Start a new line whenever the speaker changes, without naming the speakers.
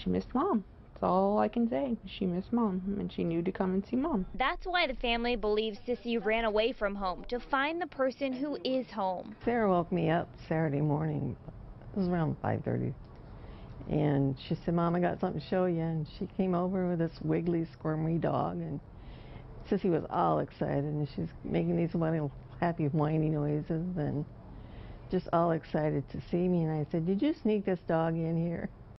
she missed Mom. That's all I can say. She missed Mom, and she knew to come and see Mom.
That's why the family believes Cissy ran away from home to find the person who is home.
Sarah woke me up Saturday morning. It was around 5:30. And she said, Mom, I got something to show you. And she came over with this wiggly, squirmy dog. And Cissy was all excited. And she's making these little happy, whiny noises. And just all excited to see me. And I said, did you sneak this dog in here?